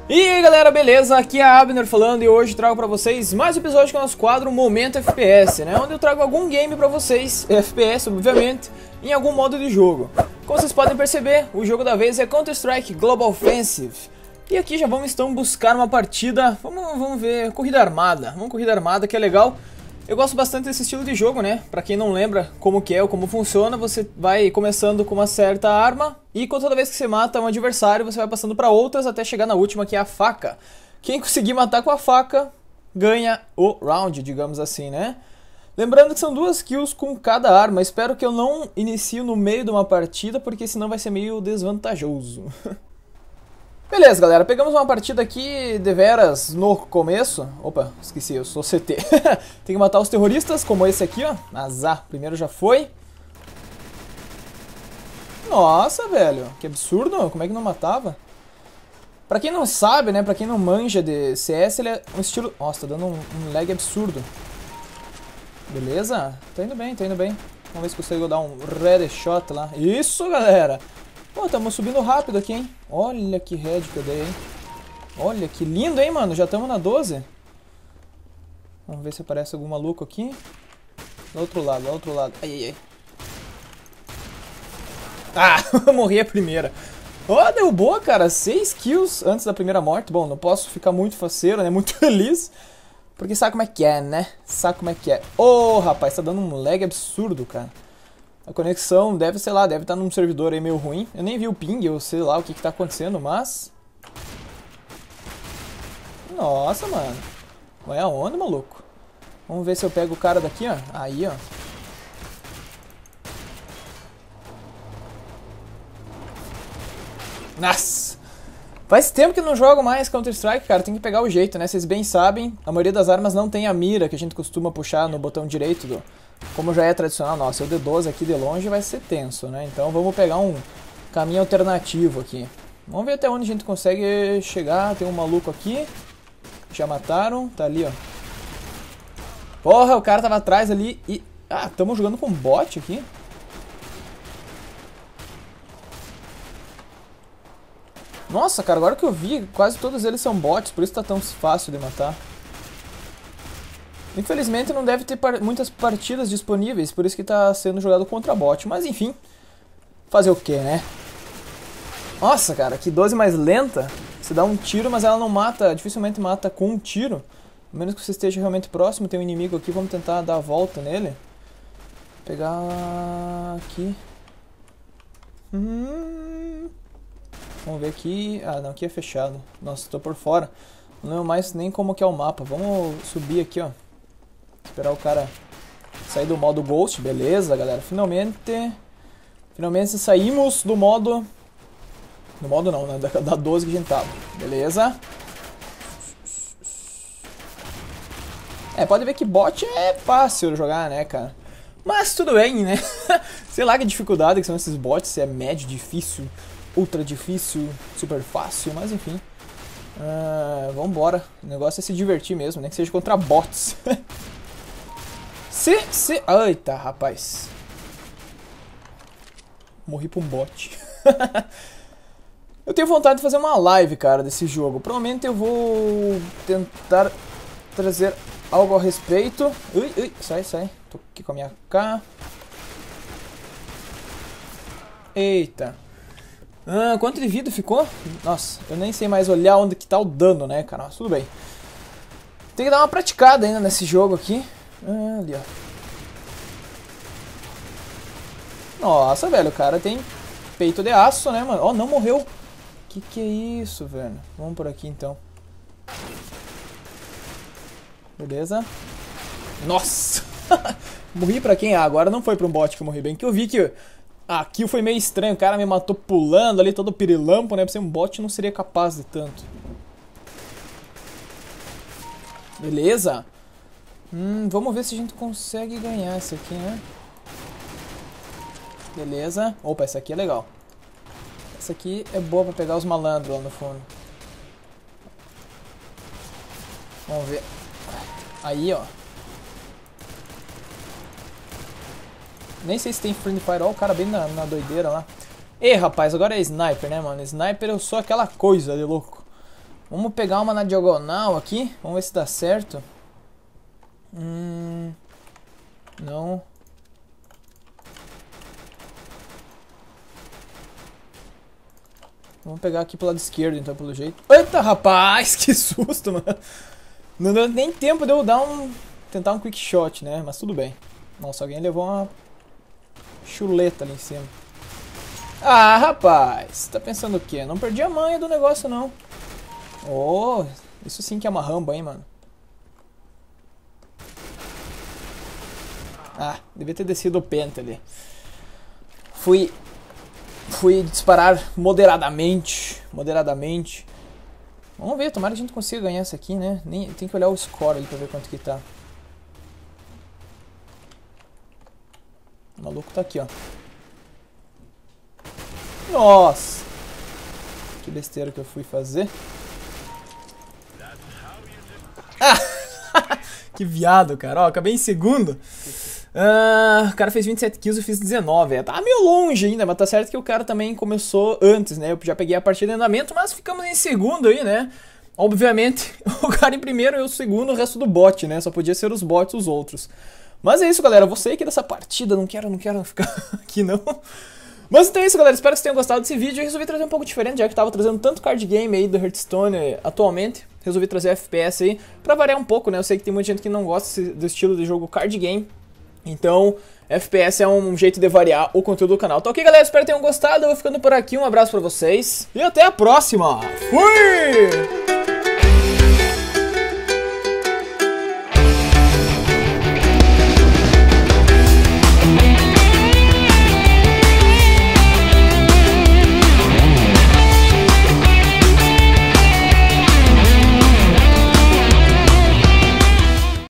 E aí galera, beleza? Aqui é a Abner falando e hoje trago pra vocês mais um episódio do nosso quadro Momento FPS, né? Onde eu trago algum game pra vocês, FPS obviamente, em algum modo de jogo. Como vocês podem perceber, o jogo da vez é Counter-Strike Global Offensive. E aqui já vamos então buscar uma partida, vamos ver, corrida armada. Vamos corrida armada que é legal. Eu gosto bastante desse estilo de jogo, né? Pra quem não lembra como que é ou como funciona, você vai começando com uma certa arma e toda vez que você mata um adversário, você vai passando pra outras até chegar na última, que é a faca. Quem conseguir matar com a faca, ganha o round, digamos assim, né? Lembrando que são 2 kills com cada arma. Espero que eu não inicie no meio de uma partida, porque senão vai ser meio desvantajoso. Beleza, galera, pegamos uma partida aqui deveras no começo. Opa, esqueci, eu sou CT. Tem que matar os terroristas, como esse aqui, ó. Azar, primeiro já foi. Nossa, velho, que absurdo, como é que não matava? Pra quem não sabe, né, pra quem não manja de CS, ele é um estilo... Nossa, tá dando um lag absurdo. Beleza, tá indo bem, tá indo bem. Vamos ver se consigo dar um red shot lá. Isso, galera! Pô, estamos subindo rápido aqui, hein? Olha que head que eu dei, hein? Olha que lindo, hein, mano? Já estamos na 12. Vamos ver se aparece algum maluco aqui. Do outro lado, do outro lado. Ai, ai, ai. Ah, morri a primeira. Ó, derrubou, cara. 6 kills antes da primeira morte. Bom, não posso ficar muito faceiro, né? Muito feliz. Porque sabe como é que é, né? Sabe como é que é. Ô, rapaz, tá dando um lag absurdo, cara. A conexão deve, sei lá, deve estar num servidor aí meio ruim. Eu nem vi o ping, eu sei lá o que tá acontecendo, mas... Nossa, mano. Vai aonde, maluco? Vamos ver se eu pego o cara daqui, ó. Aí, ó. Nossa! Faz tempo que eu não jogo mais Counter-Strike, cara. Tem que pegar o jeito, né? Vocês bem sabem, a maioria das armas não tem a mira que a gente costuma puxar no botão direito do... Como já é tradicional, nossa, o D12 aqui de longe vai ser tenso, né? Então vamos pegar um caminho alternativo aqui. Vamos ver até onde a gente consegue chegar. Tem um maluco aqui. Já mataram. Tá ali, ó. Porra, o cara tava atrás ali e... Ah, estamos jogando com bot aqui. Nossa, cara, agora que eu vi, quase todos eles são bots, por isso tá tão fácil de matar. Infelizmente não deve ter muitas partidas disponíveis, por isso que tá sendo jogado contra bot. Mas enfim, fazer o que, né? Nossa, cara, que 12 mais lenta. Você dá um tiro, mas ela não mata, dificilmente mata com um tiro. A menos que você esteja realmente próximo, tem um inimigo aqui, vamos tentar dar a volta nele. Pegar aqui. Vamos ver aqui. Ah, não, aqui é fechado. Nossa, tô por fora. Não lembro mais nem como que é o mapa. Vamos subir aqui, ó. Esperar o cara sair do modo Ghost. Beleza, galera. Finalmente saímos do modo... Do modo não, né? Da 12 que a gente tava. Beleza. É, pode ver que bot é fácil jogar, né, cara? Mas tudo bem, né? Sei lá que dificuldade que são esses bots. Se é médio, difícil, ultra difícil, super fácil. Mas enfim. Vambora. O negócio é se divertir mesmo, nem que seja contra bots. Eita, rapaz. Morri pra um bot. Eu tenho vontade de fazer uma live, cara, desse jogo. Provavelmente eu vou tentar trazer algo a respeito. Ui, sai. Tô aqui com a minha K. Eita. Quanto de vida ficou? Nossa, eu nem sei mais olhar onde que tá o dano, né, cara? Mas tudo bem. Tem que dar uma praticada ainda nesse jogo aqui. Ali, ó. Nossa, velho, o cara tem peito de aço, né, mano? Ó, não morreu. Que é isso, velho? Vamos por aqui, então. Beleza. Nossa! Morri pra quem? Ah, agora não foi pra um bot que eu morri bem. Que eu vi que a kill foi meio estranho. O cara me matou pulando ali, todo pirilampo, né? Pra ser um bot não seria capaz de tanto. Beleza. Vamos ver se a gente consegue ganhar esse aqui, né? Beleza. Opa, essa aqui é legal. Essa aqui é boa pra pegar os malandros lá no fundo. Vamos ver. Aí, ó. Nem sei se tem Friendly Fire. Ó, o cara bem na doideira lá. Ei, rapaz, agora é sniper, né, mano? Sniper eu sou aquela coisa de louco. Vamos pegar uma na diagonal aqui. Vamos ver se dá certo. Não. Vamos pegar aqui pro lado esquerdo, então, pelo jeito. Eita, rapaz, que susto, mano. Não deu nem tempo de eu dar tentar um quick shot, né? Mas tudo bem. Nossa, alguém levou uma chuleta ali em cima. Ah, rapaz, tá pensando o quê? Não perdi a manha do negócio, não. Oh, isso sim que é uma ramba, hein, mano. Ah, devia ter descido o penta ali. Fui disparar moderadamente. Vamos ver, tomara que a gente consiga ganhar essa aqui, né? Tem que olhar o score ali pra ver quanto que tá. O maluco tá aqui, ó. Nossa! Que besteira que eu fui fazer. Ah! Que viado, cara. Ó, acabei em segundo. O cara fez 27 kills, eu fiz 19. Tá meio longe ainda, mas tá certo que o cara também começou antes, né? Eu já peguei a partida em andamento, mas ficamos em segundo aí, né? Obviamente, o cara em primeiro e eu segundo, o resto do bot, né? Só podia ser os bots os outros. Mas é isso, galera. Eu vou sair aqui dessa partida. Não quero ficar aqui, não. Mas então é isso, galera. Espero que vocês tenham gostado desse vídeo. Eu resolvi trazer um pouco diferente, já que tava trazendo tanto card game aí do Hearthstone atualmente. Resolvi trazer FPS aí, pra variar um pouco, né? Eu sei que tem muita gente que não gosta do estilo de jogo card game. Então, FPS é um jeito de variar o conteúdo do canal. Tá ok, galera? Espero que tenham gostado. Eu vou ficando por aqui. Um abraço pra vocês. E até a próxima. Fui!